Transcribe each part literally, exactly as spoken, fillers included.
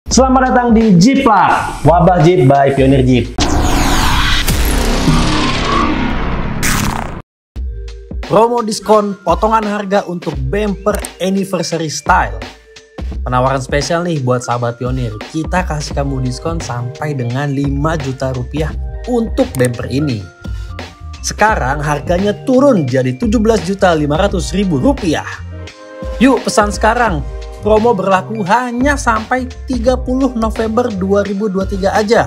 Selamat datang di Jeeplar, wabah Jeep by Pioneer Jeep. Promo diskon potongan harga untuk bumper anniversary style. Penawaran spesial nih buat sahabat Pioneer. Kita kasih kamu diskon sampai dengan lima juta rupiah untuk bumper ini. Sekarang harganya turun jadi tujuh belas juta lima ratus ribu rupiah. Yuk pesan sekarang. Promo berlaku hanya sampai tiga puluh November dua ribu dua puluh tiga aja.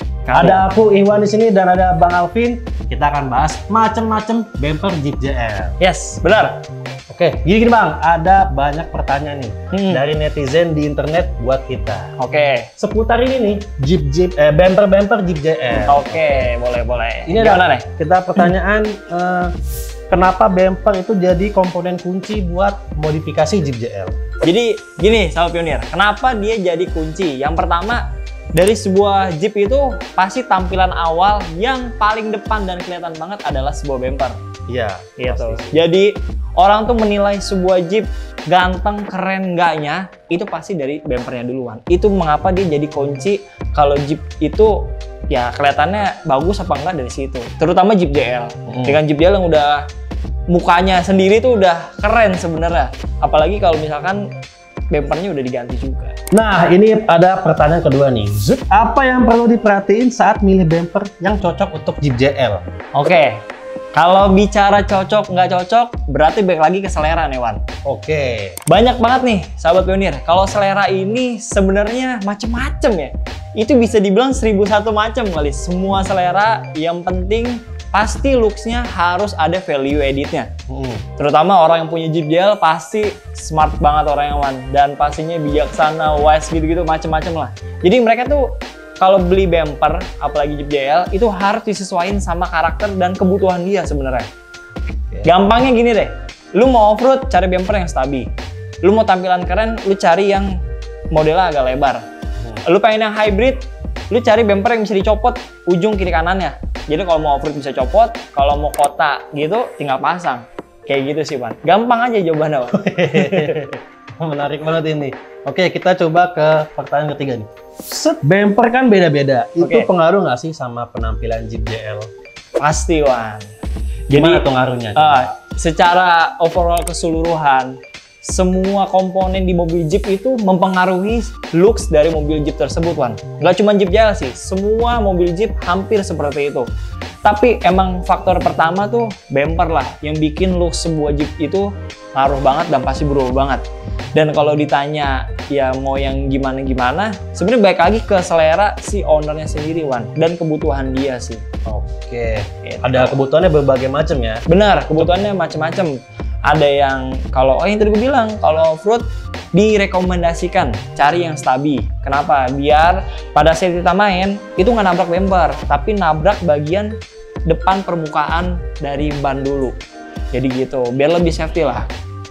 Ada aku Iwan di sini dan ada Bang Alvin. Kita akan bahas macam-macam bumper Jeep J L. Yes, benar. Oke, gini-gini Bang, ada banyak pertanyaan nih hmm. dari netizen di internet buat kita. Oke. Seputar ini nih, Jeep Jeep eh, bumper-bumper Jeep J L. Oke, boleh-boleh. Ini ada nih? Kita pertanyaan eh, kenapa bumper itu jadi komponen kunci buat modifikasi Jeep J L? Jadi gini sahabat Pioneer, kenapa dia jadi kunci? Yang pertama, dari sebuah Jeep itu pasti tampilan awal yang paling depan dan kelihatan banget adalah sebuah bumper. Iya, gitu. Jadi orang tuh menilai sebuah Jeep ganteng, keren enggaknya itu pasti dari bumpernya duluan. Itu mengapa dia jadi kunci kalau Jeep itu ya kelihatannya bagus apa enggak dari situ. Terutama Jeep J L. Hmm. Dengan Jeep J L yang udah mukanya sendiri tuh udah keren sebenarnya. Apalagi kalau misalkan bumpernya udah diganti juga. Nah, ini ada pertanyaan kedua nih. Zut, apa yang perlu diperhatiin saat milih bumper yang cocok untuk Jeep J L? Oke, kalau bicara cocok nggak cocok, berarti balik lagi ke selera nih, Wan. Oke. Banyak banget nih, sahabat Pioneer. Kalau selera ini sebenarnya macem-macem ya. Itu bisa dibilang seribu satu macam kali. Semua selera, yang penting pasti looks-nya harus ada value editnya. Hmm. Terutama orang yang punya Jeep J L pasti smart banget orang yang Wan, dan pastinya bijaksana, wise gitu-gitu macem-macem lah. Jadi mereka tuh kalau beli bumper, apalagi Jeep J L, itu harus disesuaikan sama karakter dan kebutuhan dia sebenarnya. Okay. Gampangnya gini deh, lu mau off-road cari bumper yang stabil. Lu mau tampilan keren, lu cari yang modelnya agak lebar. Hmm. Lu pengen yang hybrid, lu cari bumper yang bisa dicopot ujung kiri kanannya. Jadi kalau mau off-road bisa copot, kalau mau kota gitu tinggal pasang. Kayak gitu sih, Pan. Gampang aja jawabannya, Pan. Menarik banget ini. Oke, kita coba ke pertanyaan ketiga nih. Set, bumper kan beda-beda. Itu pengaruh nggak sih sama penampilan Jeep J L? Pasti, Wan. Gimana tuh ngaruhnya? Uh, secara overall keseluruhan, semua komponen di mobil Jeep itu mempengaruhi looks dari mobil Jeep tersebut, Wan. Nggak cuma Jeep J L sih, semua mobil Jeep hampir seperti itu. Tapi emang faktor pertama tuh bumper lah, yang bikin look sebuah Jeep itu ngaruh banget dan pasti berubah banget. Dan kalau ditanya ya mau yang gimana-gimana, sebenarnya baik lagi ke selera si ownernya sendiri, Wan, dan kebutuhan dia sih. Oke, gitu. Ada kebutuhannya berbagai macam ya? Benar, kebutuhannya macam-macam. Ada yang kalau oh yang tadi gue bilang kalau off-road direkomendasikan cari yang stabil. Kenapa? Biar pada saat kita main itu nggak nabrak bumper, tapi nabrak bagian depan permukaan dari ban dulu. Jadi gitu, biar lebih safety lah.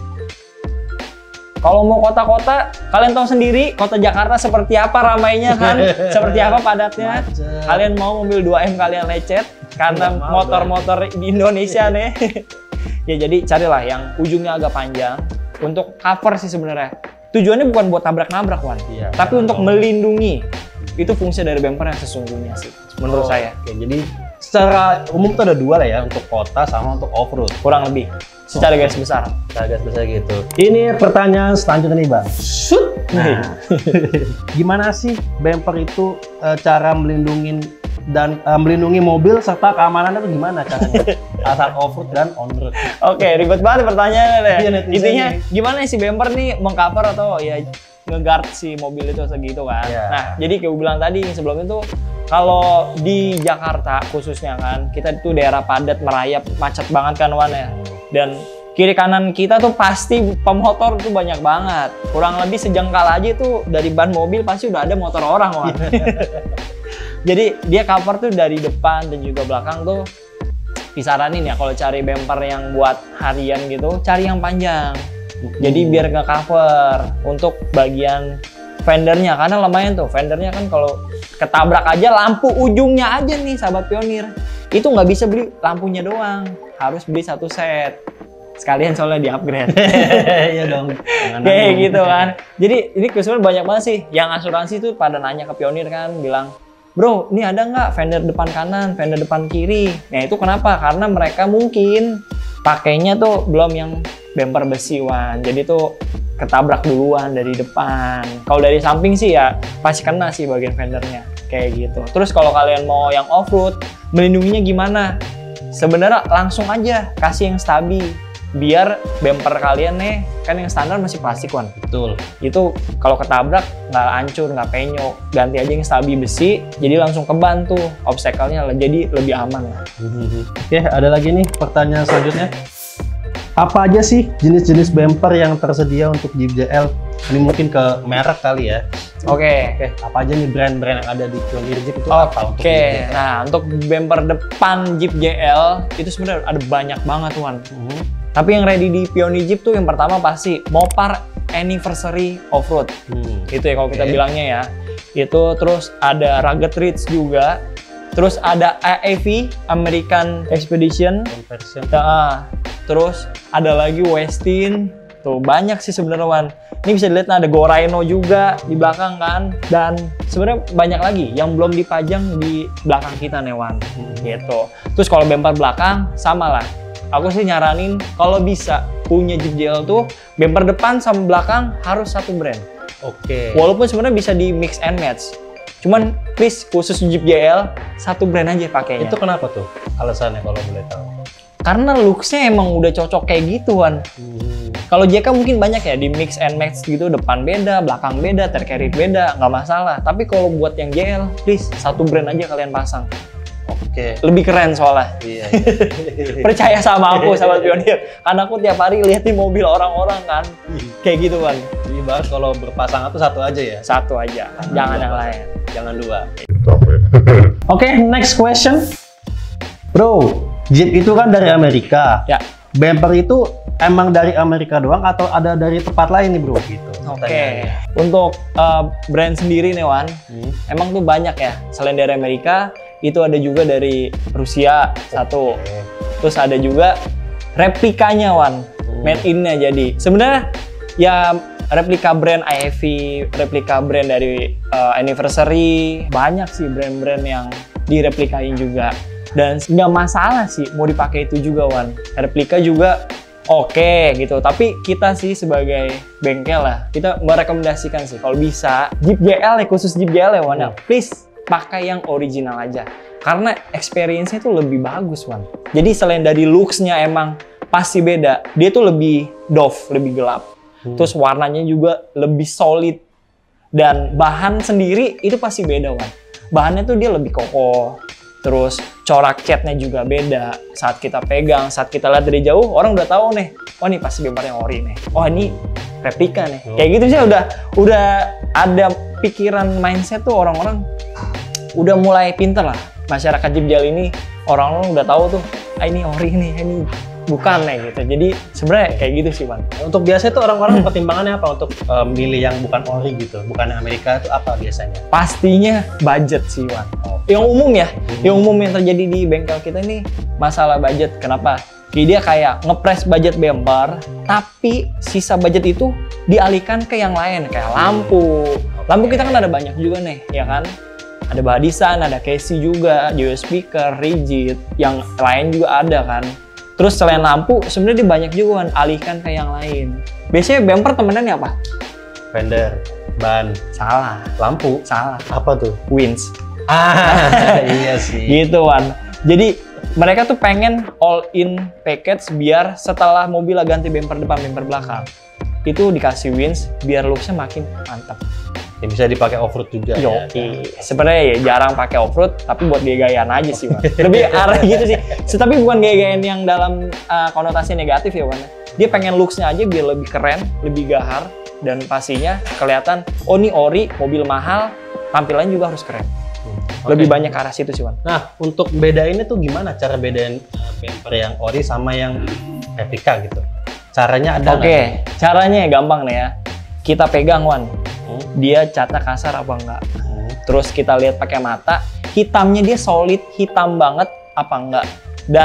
Kalau mau kota-kota, kalian tahu sendiri kota Jakarta seperti apa ramainya kan, seperti apa padatnya. Macet. Kalian mau mobil dua M kalian lecet karena motor-motor di Indonesia nih. Ya jadi carilah yang ujungnya agak panjang untuk cover sih sebenarnya. Tujuannya bukan buat tabrak-nabrak, Wan, iya, tapi untuk oh. melindungi. Itu fungsi dari bumper yang sesungguhnya sih, menurut oh, saya. Oke, jadi secara umum itu ada dua lah ya, untuk kota sama untuk off-road. Kurang lebih, secara oh, garis besar. Secara garis besar gitu. Ini pertanyaan selanjutnya nih, Bang. Nah, gimana sih bumper itu e, cara melindungi dan uh, melindungi mobil serta keamanannya itu gimana caranya saat off-road dan on-road? Oke, ribet banget pertanyaannya deh. Iya, intinya gimana sih bumper nih mengcover atau ya nge-guard si mobil itu segitu kan? Yeah. Nah, jadi kayak gue bilang tadi sebelum itu, kalau di Jakarta khususnya kan, kita itu daerah padat, merayap, macet banget kan, Wan ya. Dan kiri kanan kita tuh pasti pemotor tuh banyak banget. Kurang lebih sejengkal aja tuh dari ban mobil pasti udah ada motor orang, Wan. Jadi dia cover tuh dari depan dan juga belakang tuh disaranin ya kalau cari bumper yang buat harian gitu, cari yang panjang. Hmm. Jadi biar nggak cover untuk bagian fendernya, karena lumayan tuh fendernya kan kalau ketabrak aja lampu ujungnya aja nih sahabat Pioneer. Itu nggak bisa beli lampunya doang, harus beli satu set. sekalian soalnya di upgrade. Iya dong. Kayak gitu kan. Jadi ini customer banyak banget sih yang asuransi tuh pada nanya ke Pioneer kan, bilang, bro, ini ada nggak fender depan kanan, fender depan kiri? Nah itu kenapa? Karena mereka mungkin pakainya tuh belum yang bumper besi, Wan. Jadi tuh ketabrak duluan dari depan. Kalau dari samping sih ya pasti kena sih bagian fendernya. Kayak gitu. Terus kalau kalian mau yang off-road, melindunginya gimana? Sebenarnya langsung aja kasih yang stabil. Biar bumper kalian nih, kan yang standar masih plastik, Wan. Betul. Itu kalau ketabrak nggak hancur, nggak penyok. Ganti aja yang stabil besi, jadi langsung keban tuh obstacle-nya, jadi lebih aman lah. Oke, ada lagi nih pertanyaan selanjutnya. Apa aja sih jenis-jenis bumper yang tersedia untuk Jeep J L? Ini mungkin ke merek kali ya. Oke. Oke, apa aja nih brand-brand yang ada di Pioneer Jeep itu Oke, apa untuk Jeep J L? nah untuk bumper depan Jeep J L itu sebenarnya ada banyak banget, Wan. Hmm. Tapi yang ready di Pioneer Jeep tuh yang pertama pasti Mopar Anniversary Offroad. Hmm. Itu ya kalau kita Oke. bilangnya ya. Itu terus ada Rugged Ridge juga. Terus ada A E V American Expedition. Conversion. Nah, terus ada lagi Westin. Tuh banyak sih sebenarnya, Wan. Ini bisa dilihat nah, ada Go Rhino juga di belakang kan. Dan sebenarnya banyak lagi yang belum dipajang di belakang kita nih, Wan. Hmm. Gitu. Terus kalau bumper belakang sama lah. Aku sih nyaranin kalau bisa punya Jeep J L tuh bumper depan sama belakang harus satu brand. Oke. Walaupun sebenarnya bisa di mix and match. Cuman please khusus Jeep J L satu brand aja pakainya. Itu kenapa tuh alasannya kalau boleh tahu? Karena looks-nya emang udah cocok kayak gituan. Hmm. Kalau J K mungkin banyak ya di mix and match gitu, depan beda, belakang beda, tercarry beda, nggak masalah. Tapi kalau buat yang J L, please satu brand aja kalian pasang. Oke. Lebih keren soalnya. Iya. Percaya sama aku, sahabat Pioneer. Karena aku tiap hari liatin mobil orang-orang kan. Kayak gitu kan. Jadi bahas kalau berpasangan tuh satu aja ya? Satu aja, jangan yang lain. Jangan dua. Oke, next question. Bro, Jeep itu kan dari Amerika. Ya. Bumper itu emang dari Amerika doang atau ada dari tempat lain nih, Bro? Gitu. Oke. Untuk uh, brand sendiri nih, Wan. Hmm. Emang tuh banyak ya. Selain dari Amerika, itu ada juga dari Rusia satu. Oke. Terus ada juga replikanya, Wan. Hmm. Made in-nya jadi. Sebenarnya ya replika brand I F V, replika brand dari uh, Anniversary, banyak sih brand-brand yang direplikain juga. Dan nggak masalah sih mau dipakai itu juga, Wan. Replika juga oke gitu. Tapi kita sih sebagai bengkel lah, kita merekomendasikan sih kalau bisa Jeep J L ya, khusus Jeep J L ya, Wan. Hmm. Please pakai yang original aja. Karena experience-nya tuh lebih bagus, Wan. Jadi selain dari looks-nya emang pasti beda, dia tuh lebih doff, lebih gelap. Hmm. Terus warnanya juga lebih solid. Dan bahan sendiri itu pasti beda, Wan. Bahannya tuh dia lebih kokoh. Terus corak catnya juga beda. Saat kita pegang, saat kita lihat dari jauh, orang udah tahu nih, oh ini pasti bumpernya ori nih. Oh ini replika nih. Oh. Kayak gitu sih udah udah ada pikiran mindset tuh orang-orang udah mulai pinter lah. Masyarakat Jeep J L ini orang-orang udah tahu tuh, ah ini ori nih, ini bukan nih gitu. Jadi sebenarnya kayak gitu sih, Bang. Untuk biasa itu orang-orang pertimbangannya apa untuk uh, milih yang bukan ori gitu, bukan yang Amerika itu apa biasanya? Pastinya budget sih, Wan. Oh. Yang umum ya, yang umum yang terjadi di bengkel kita ini masalah budget. Kenapa? Jadi dia kayak ngepres budget bumper, tapi sisa budget itu dialihkan ke yang lain, kayak lampu. Lampu kita kan ada banyak juga nih, ya kan? Ada badisan, ada casey juga, dual speaker, rigid, yang lain juga ada kan. Terus selain lampu, sebenarnya dia banyak juga kan, alihkan ke yang lain. Biasanya bumper temenannya apa? Fender, ban, Salah, lampu, salah. apa tuh? Winch. Ah, iya sih. Gitu, Wan. Jadi mereka tuh pengen all in package biar setelah mobil ganti bumper depan, bumper belakang, itu dikasih winch biar looks-nya makin mantap. Ya, bisa dipakai off-road juga. Yo, Ya. sebenarnya ya jarang pakai off-road, tapi buat gaya-gayaan aja sih, Wan. Lebih arah gitu sih. Tapi bukan gaya-gayaan yang dalam uh, konotasi negatif ya, Wan. Dia pengen looks-nya aja biar lebih keren, lebih gahar, dan pastinya kelihatan, oh ini ori, mobil mahal, tampilannya juga harus keren. Hmm. Lebih Oke. banyak ke arah situ sih, Wan. Nah, untuk bedainnya tuh gimana cara bedain uh, bumper yang ori sama yang replika gitu? Caranya ada Oke, nggak? caranya ya gampang nih ya. Kita pegang, Wan. Hmm. Dia catnya kasar apa enggak? Hmm. Terus kita lihat pakai mata, hitamnya dia solid, hitam banget apa enggak? Dan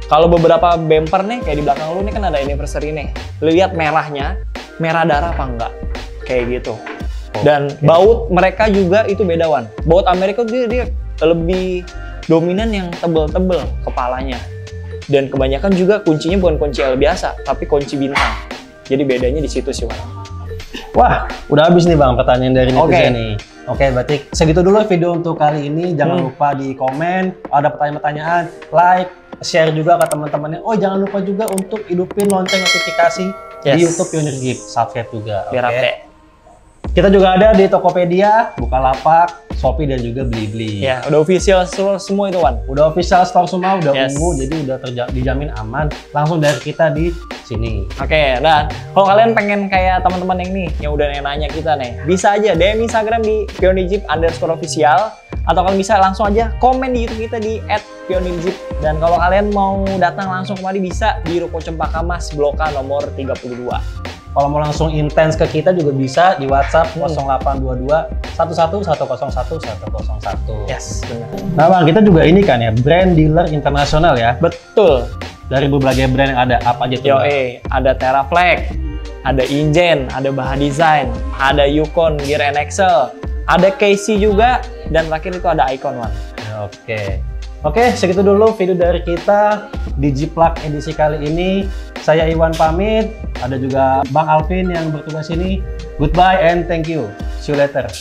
Kalau beberapa bumper nih, kayak di belakang lu nih kan ada anniversary nih. Lu lihat merahnya, merah darah apa enggak? Kayak gitu. Dan okay. baut mereka juga itu beda, Wan. Baut Amerika dia, dia lebih dominan yang tebel-tebel kepalanya. Dan kebanyakan juga kuncinya bukan kunci L biasa, tapi kunci bintang. Jadi bedanya di situ sih, Wan. Wah, udah habis nih Bang pertanyaan dari netizen okay. nih. Oke, berarti segitu dulu video untuk kali ini. Jangan hmm. lupa di komen, ada pertanyaan-pertanyaan, like, share juga ke teman-temannya. Oh, jangan lupa juga untuk hidupin lonceng notifikasi yes. di YouTube Pioneer Jeep. Subscribe juga. Biar okay. update. Kita juga ada di Tokopedia, Bukalapak, Shopee, dan juga Blibli. Ya, udah official semua itu, Wan. Udah official store semua, udah yes. ungu, jadi udah dijamin aman. Langsung dari kita di sini. Oke, okay, dan kalau kalian pengen kayak teman-teman yang nih, yang udah nanya kita nih, bisa aja D M Instagram di Pioneer Jeep underscore official, atau kalau bisa langsung aja komen di YouTube kita di at Pioneer Jeep. Dan kalau kalian mau datang langsung kemari bisa di Ruko Cempaka Mas, Blok A nomor tiga puluh dua. Kalau mau langsung intens ke kita juga bisa di WhatsApp nol delapan dua dua satu satu satu nol satu satu nol satu. Yes, benar. Nah Bang, kita juga ini kan ya, brand dealer internasional ya. Betul. Dari berbagai brand yang ada, apa aja tuh? Yo, eh, ada Teraflex, ada Ingen, ada Baha Design, ada Yukon Gear and Axle, ada K C juga, dan terakhir itu ada Icon One. Oke. Oke, segitu dulu video dari kita di Jeeplak edisi kali ini. Saya Iwan pamit, ada juga Bang Alvin yang bertugas ini. Goodbye and thank you. See you later.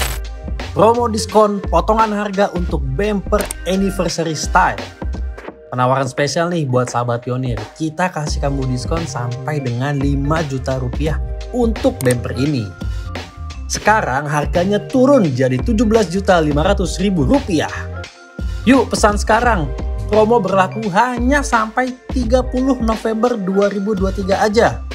Promo diskon potongan harga untuk bumper anniversary style. Penawaran spesial nih buat sahabat Pioneer. Kita kasih kamu diskon sampai dengan lima juta rupiah untuk bumper ini. Sekarang harganya turun jadi tujuh belas juta lima ratus ribu rupiah. Yuk pesan sekarang. Promo berlaku hanya sampai tiga puluh November dua ribu dua puluh tiga aja.